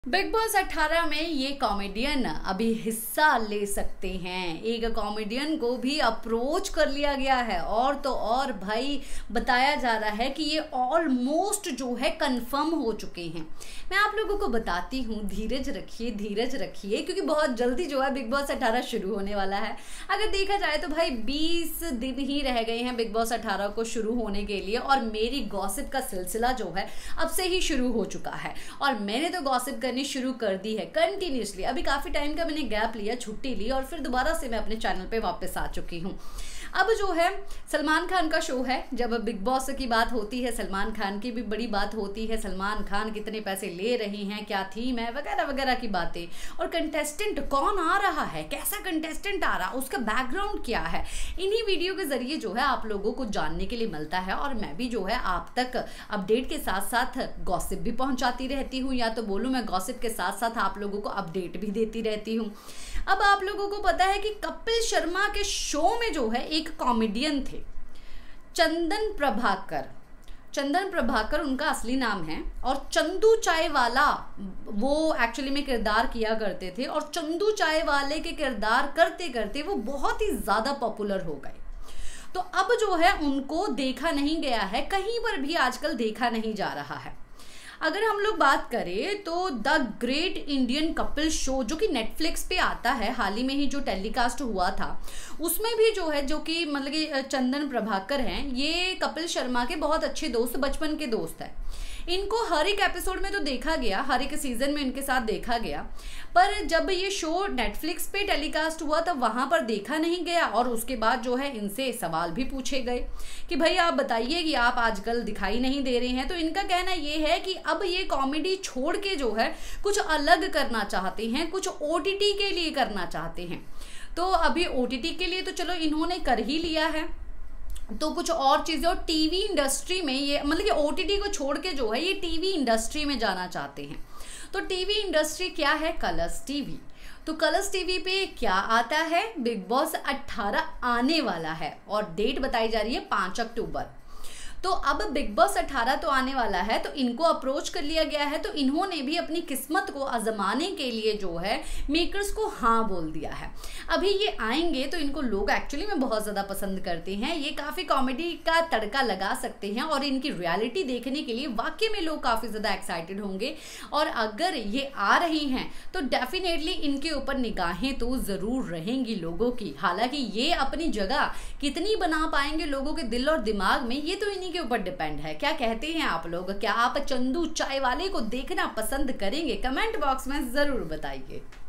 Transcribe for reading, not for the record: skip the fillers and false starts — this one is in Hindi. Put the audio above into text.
बिग बॉस 18 में ये कॉमेडियन अभी हिस्सा ले सकते हैं। एक कॉमेडियन को भी अप्रोच कर लिया गया है और तो और भाई बताया जा रहा है कि ये ऑलमोस्ट जो है कंफर्म हो चुके हैं। मैं आप लोगों को बताती हूँ, धीरज रखिए क्योंकि बहुत जल्दी जो है बिग बॉस 18 शुरू होने वाला है। अगर देखा जाए तो भाई 20 दिन ही रह गए हैं बिग बॉस 18 को शुरू होने के लिए और मेरी गॉसिप का सिलसिला जो है अब से ही शुरू हो चुका है और मैंने तो गॉसिप करनी शुरू कर दी है कंटिन्यूसली। अभी काफी टाइम का मैंने गैप लिया, छुट्टी ली और फिर दोबारा से मैं अपने चैनल पे वापस आ चुकी हूँ। अब जो है सलमान खान का शो है, जब बिग बॉस की बात होती है सलमान खान की भी बड़ी बात होती है। सलमान खान कितने पैसे ले रहे हैं, क्या थीम है, वगैरह वगैरह की बातें, और कंटेस्टेंट कौन आ रहा है, कैसा कंटेस्टेंट आ रहा, उसका बैकग्राउंड क्या है, इन्हीं वीडियो के जरिए जो है आप लोगों को जानने के लिए मिलता है। और मैं भी जो है आप तक अपडेट के साथ साथ गॉसिप भी पहुंचाती रहती हूँ, या तो बोलूँ मैं गॉसिप के साथ साथ आप लोगों को अपडेट भी देती रहती हूँ। अब आप लोगों को पता है कि कपिल शर्मा के शो में जो है एक कॉमेडियन थे, चंदन प्रभाकर उनका असली नाम है, और चंदू चाय वाला वो एक्चुअली में किरदार किया करते थे। और चंदू चाय वाले के किरदार करते करते वो बहुत ही ज़्यादा पॉपुलर हो गए। तो अब जो है उनको देखा नहीं गया है, कहीं पर भी आजकल देखा नहीं जा रहा है। अगर हम लोग बात करें तो the great Indian Kapil show जो कि नेटफ्लिक्स पे आता है, हाल ही में ही जो टेलीकास्ट हुआ था, उसमें भी जो है, जो कि मतलब कि चंदन प्रभाकर हैं, ये कपिल शर्मा के बहुत अच्छे दोस्त, बचपन के दोस्त हैं। इनको हर एक एपिसोड में तो देखा गया, हर एक सीजन में इनके साथ देखा गया, पर जब ये शो नेटफ्लिक्स पे टेलीकास्ट हुआ तब वहां पर देखा नहीं गया। और उसके बाद जो है इनसे सवाल भी पूछे गए कि भाई आप बताइए कि आप आजकल दिखाई नहीं दे रहे हैं। तो इनका कहना ये है कि अब ये कॉमेडी छोड़ के जो है कुछ अलग करना चाहते हैं, कुछ ओटीटी के लिए करना चाहते हैं। तो अभी ओटीटी के लिए तो चलो इन्होंने कर ही लिया है, तो कुछ और चीज़ें, और टीवी इंडस्ट्री में ये मतलब कि ओटीटी को छोड़ के जो है ये टीवी इंडस्ट्री में जाना चाहते हैं। तो टीवी इंडस्ट्री क्या है? Colors TV. तो कलर्स टीवी पे क्या आता है? बिग बॉस 18 आने वाला है और डेट बताई जा रही है 5 अक्टूबर। तो अब बिग बॉस 18 तो आने वाला है, तो इनको अप्रोच कर लिया गया है। तो इन्होंने भी अपनी किस्मत को आजमाने के लिए जो है मेकर्स को हाँ बोल दिया है। अभी ये आएंगे तो इनको लोग एक्चुअली में बहुत ज़्यादा पसंद करते हैं, ये काफ़ी कॉमेडी का तड़का लगा सकते हैं और इनकी रियलिटी देखने के लिए वाकई में लोग काफ़ी ज़्यादा एक्साइटेड होंगे। और अगर ये आ रही हैं तो डेफिनेटली इनके ऊपर निगाहें तो ज़रूर रहेंगी लोगों की। हालांकि ये अपनी जगह कितनी बना पाएंगे लोगों के दिल और दिमाग में, ये तो इन्हीं के ऊपर डिपेंड है। क्या कहते हैं आप लोग? क्या आप चंदू चाय वाले को देखना पसंद करेंगे? कमेंट बॉक्स में जरूर बताइए।